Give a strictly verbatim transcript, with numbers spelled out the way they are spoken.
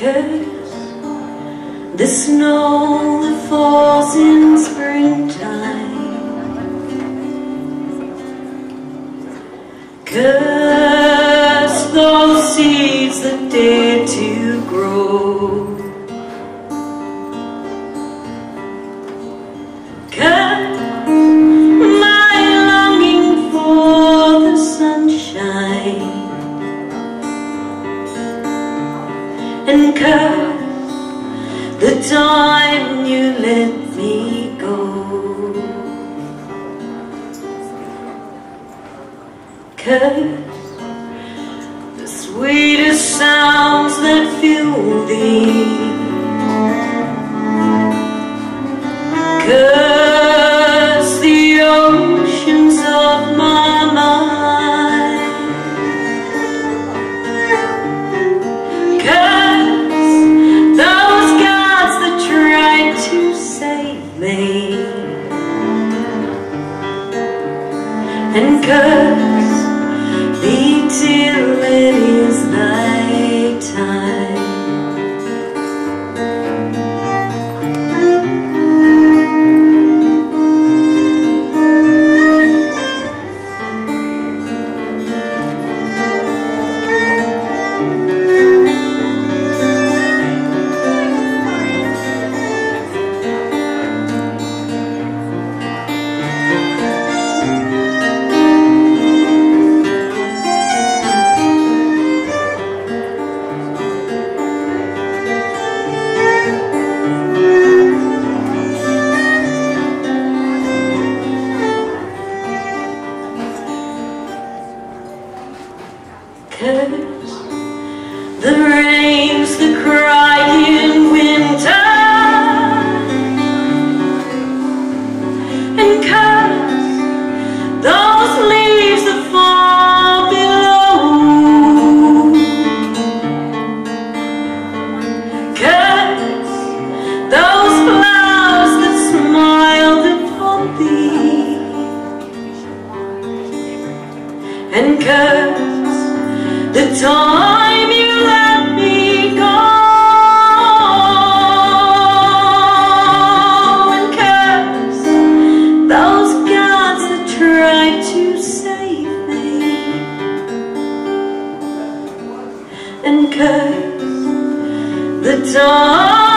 Curse the snow that falls in springtime. Curse those seeds that dare to grow. Curse my longing for the sunshine, and curse the time you let me go. Curse the sweetest sounds that fill thee. Curse the oceans of my mind. Curse those gods that tried to save me, and curse thee till it is thy time. Curse the rains that cry in winter, and curse those leaves that fall below. Curse those flowers that smiled upon thee, and curse the time you let me go, and curse those gods that tried to save me, and curse the time